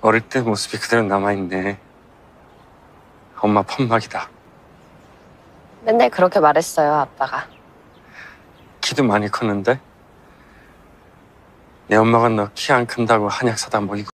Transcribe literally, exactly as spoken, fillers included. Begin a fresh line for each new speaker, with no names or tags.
어릴 때 모습이 그대로 남아있네. 엄마 판막이다.
맨날 그렇게 말했어요, 아빠가.
키도 많이 컸는데? 내 엄마가 너 키 안 큰다고 한약 사다 먹이고